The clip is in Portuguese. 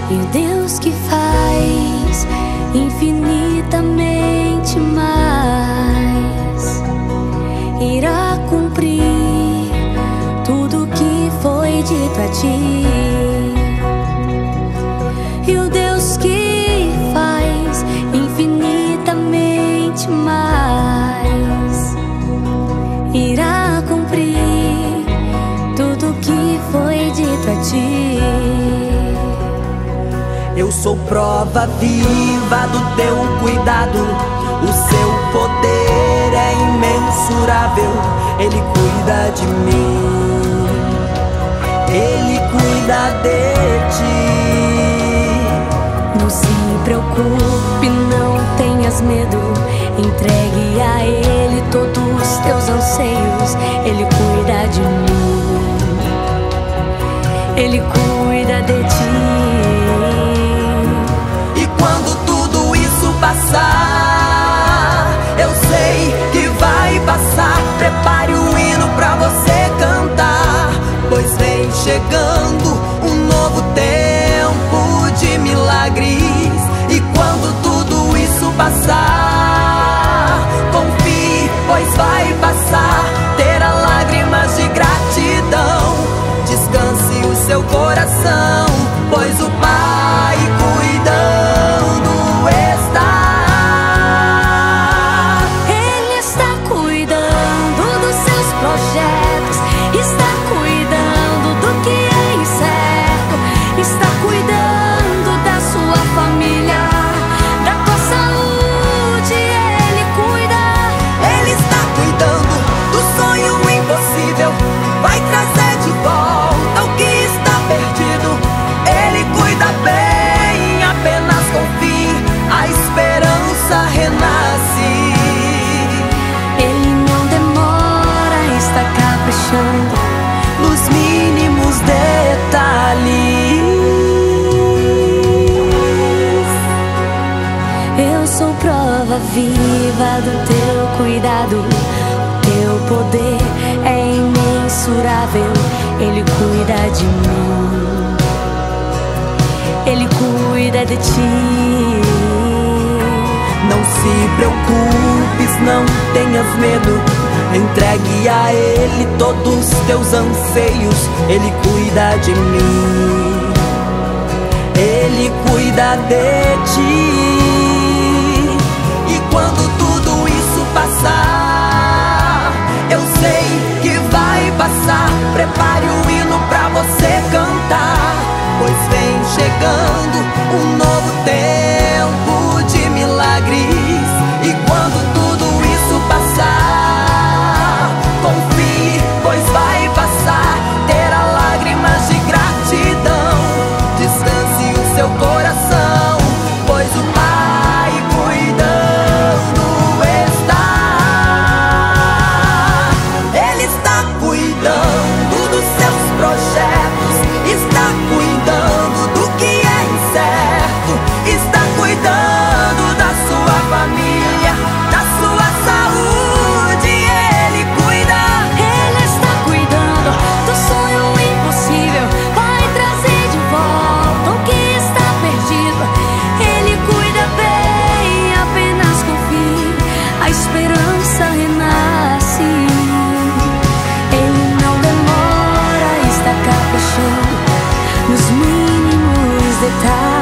E o Deus que faz infinitamente mais irá cumprir tudo que foi dito a ti. E o Deus que faz infinitamente mais irá cumprir tudo que foi dito a ti. Eu sou prova viva do teu cuidado, o seu poder é imensurável. Ele cuida de mim, Ele cuida de ti. Não se preocupe, não tenhas medo, entregue a Ele todos os teus anseios. Ele cuida de mim, Ele cuida de ti. Passar, eu sei que vai passar. Prepare o hino pra você cantar, pois vem chegando um novo tempo de milagres. E quando tudo isso passar, confie, pois vai passar. Terá lágrimas de gratidão, descanse o seu coração, pois o Pai cuidando está. Vai trazer de volta o que está perdido. Ele cuida bem, apenas confie, a esperança renasce. Ele não demora, está caprichando nos mínimos detalhes. Eu sou prova viva do teu cuidado, teu poder é imensurável. Ele cuida de mim, Ele cuida de ti. Não se preocupes, não tenhas medo, entregue a Ele todos os teus anseios. Ele cuida de mim, Ele cuida de ti. E quando tudo isso passar, eu sei que vai passar. Prepare o hino pra você cantar, pois vem chegando um novo tempo de milagres. E quando tudo isso passar, confie, pois vai passar. Terá lágrimas de gratidão, descanse o seu coração, pois o Pai cuidando está. Ele está cuidando dos seus projetos, está cuidando do que é incerto, está cuidando da sua família, da sua saúde. Ele cuida. Ele está cuidando do sonho impossível, vai trazer de volta o que está perdido. Ele cuida bem, apenas confie, a esperança renasce. Ele não demora, está caprichando nos mínimos detalhes.